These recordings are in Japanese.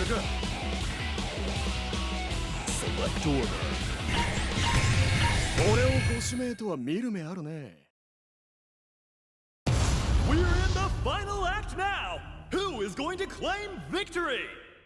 か。Select order。俺をご指名とは見る目あるね。We're in the final act now. Who is going to claim victory?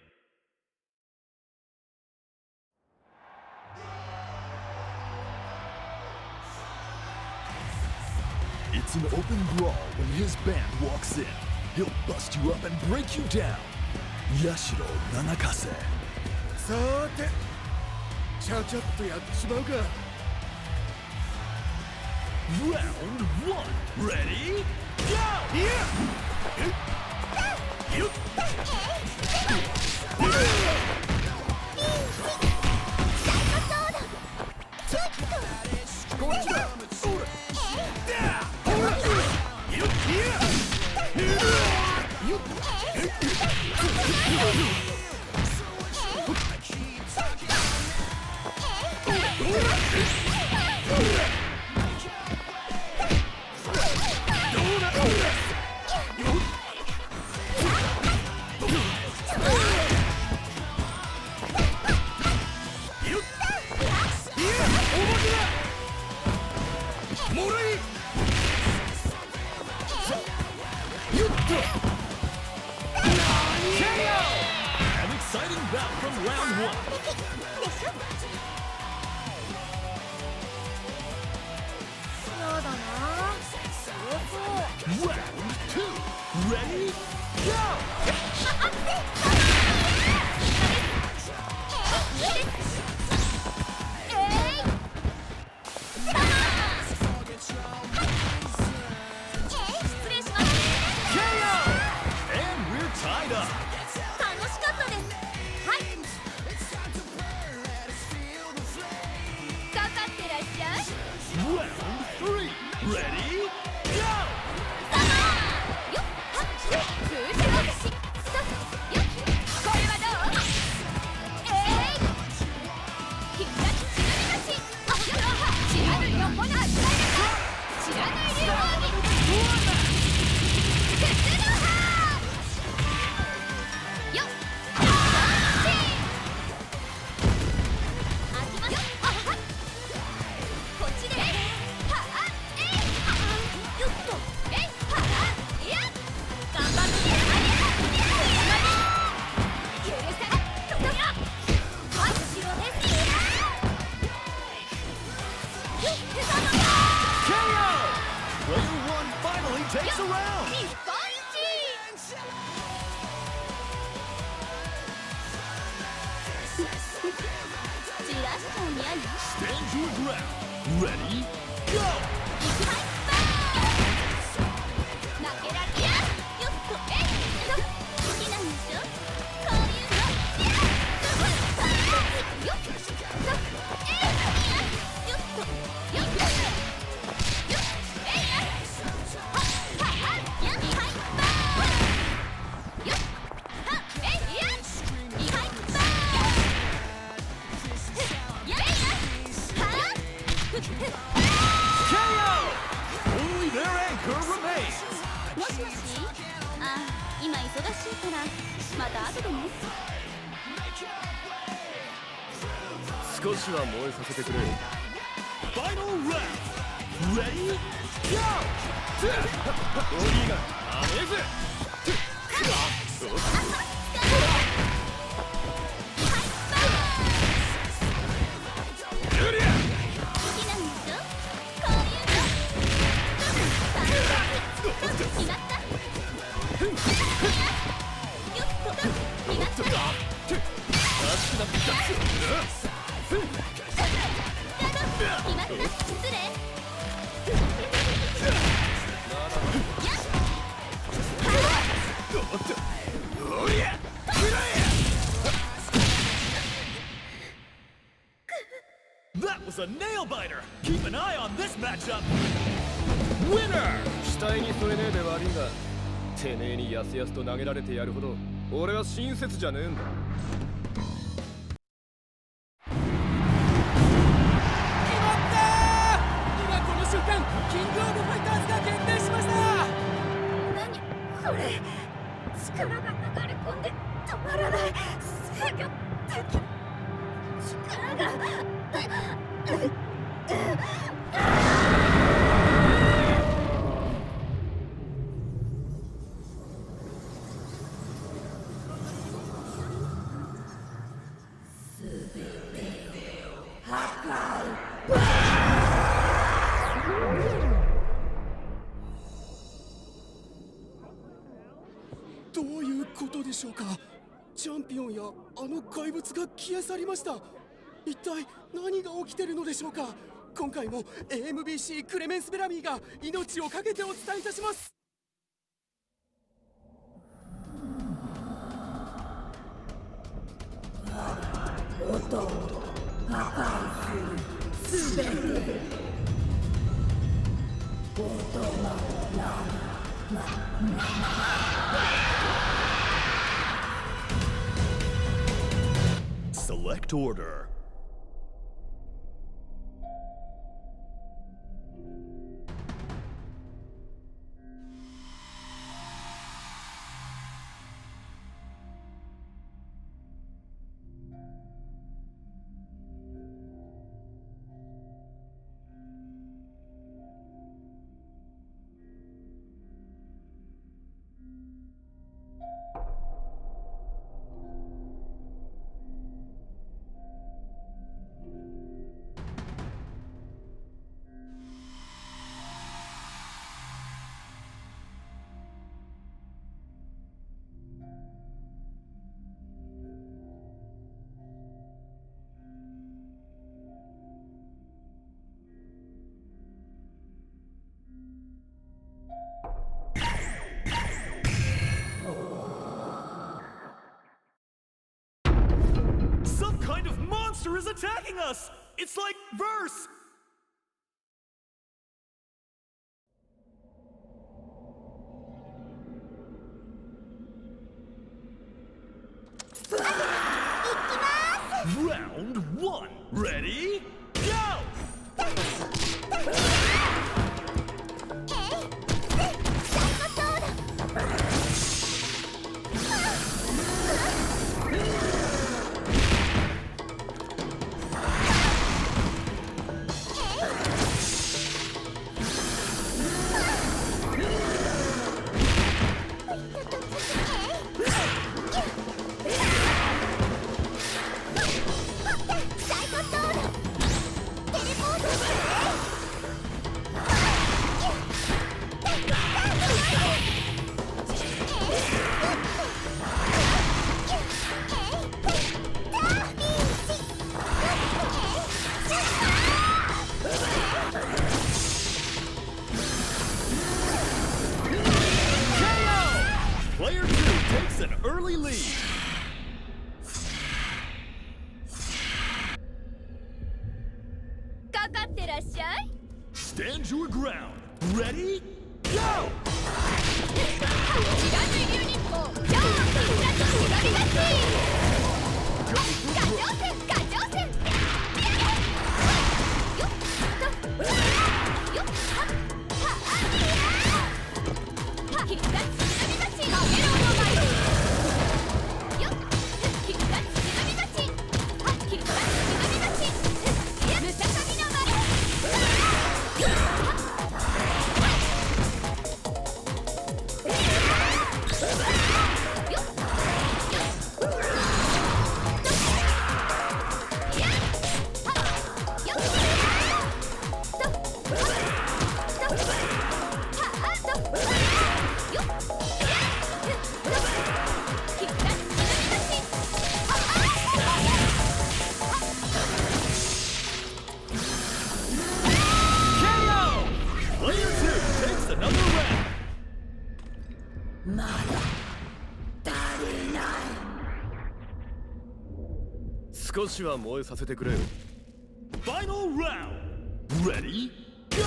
It's an open brawl when his band walks in. He'll bust you up and break you down. Yashiro Nanakase. さーて、ちゃちゃっとやっちまうか。Round 1. Ready? Go! Yeah! An exciting bout from round 1. Round 2. Ready? Go! Round 3. Ready? Go! Takes a round. Stand your ground. Ready? Go. Only their anchor remains. もしもし、あ、今忙しいからまた後でね。 少しは燃えさせてくれ。Final round. Ready? Go! オリーガン、アメーズ。That was a nail biter. Keep an eye on this matchup. Winner. 期待に添えねえで悪いが、てめえにやすやすと投げられてやるほど俺は親切じゃねえんだ。 キングオブファイターズが決定しました。 何これ、力が流れ込んで止まらない。制御できる力が。 どういうことでしょうか。チャンピオンやあの怪物が消え去りました。一体何が起きてるのでしょうか。今回も AMBC クレメンス・ベラミーが命を懸けてお伝えいたします。 音を破壊するすべて音の Select order. Some kind of monster is attacking us! It's like Verse! Round one. Ready? Go! Player 2 takes an early lead. Stand your ground. Ready? Go! Final round. Ready? Go!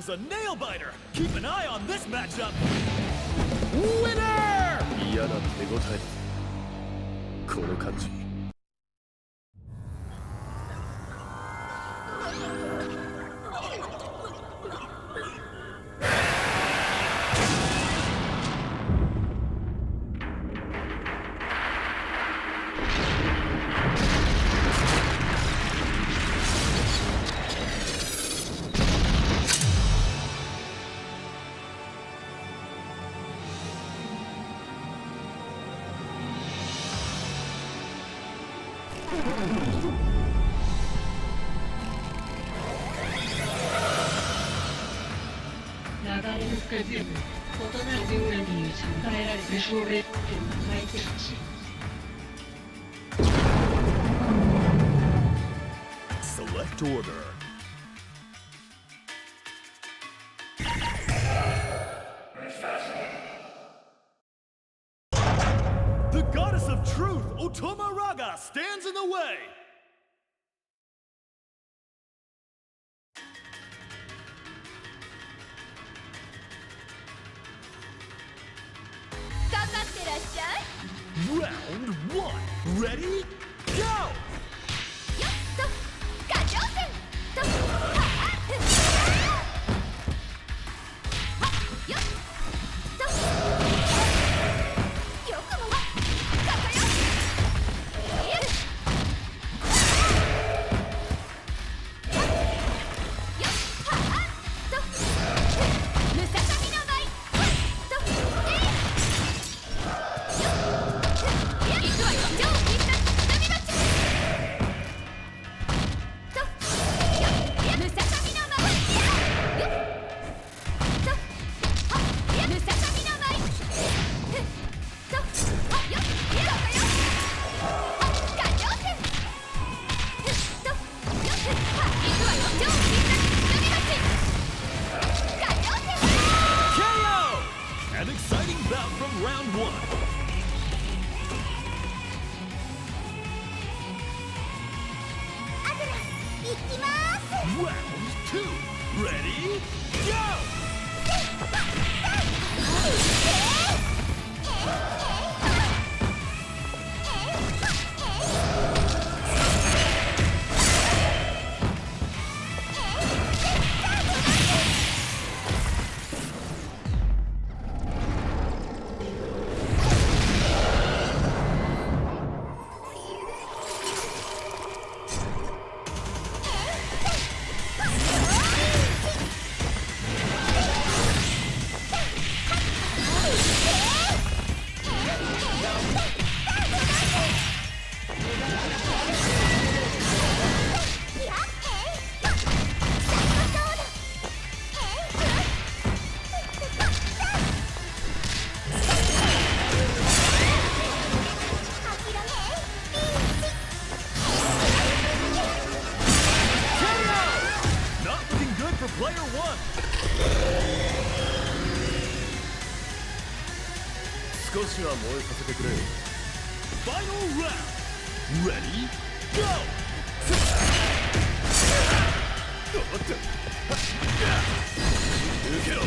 a nail biter. Keep an eye on this matchup. Winner! 嫌な手応え。この感じ。 流れの深く異なるルールにより考えられた勝利点の相手たち。 Select order. The goddess of truth, Otoma Raga, stands in the way. かかってらっしゃい。 Round 1. Ready? Go! よっと歌唱戦とはっよっとよくもかかよよっはっとムササビの舞といつはよ上手な波鉢とムササビの舞よっとムササビの舞とよっかよ歌唱戦とよっいつはよ上手な波鉢歌唱戦 KO! An exciting bout from round 1. アズラ行きまーす Round 2. Ready? Go! 少しは燃えさせてくれ。 Final round. Ready? Go! 受けろ。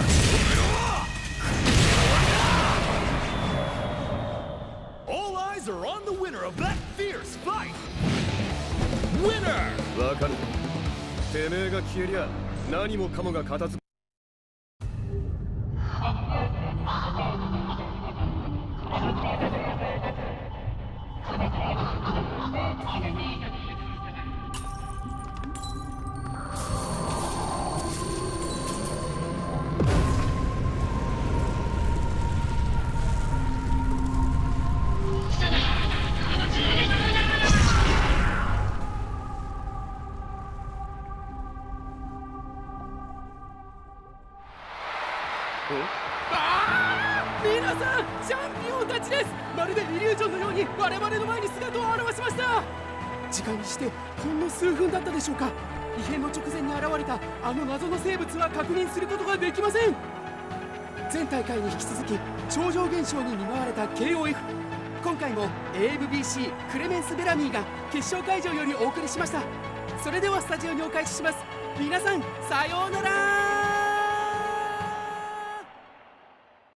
All eyes are on the winner of that fierce fight. Winner! わかる。てめえが消えりゃ何もかもが片付く。 皆さん、チャンピオンたちです。まるでイリュージョンのように我々の前に姿を現しました。時間にしてほんの数分だったでしょうか。異変の直前に現れたあの謎の生物は確認することができません。前大会に引き続き超常現象に見舞われた KOF。 今回も AMBC クレメンス・ベラミーが決勝会場よりお送りしました。それではスタジオにお返しします。皆さん、さようなら。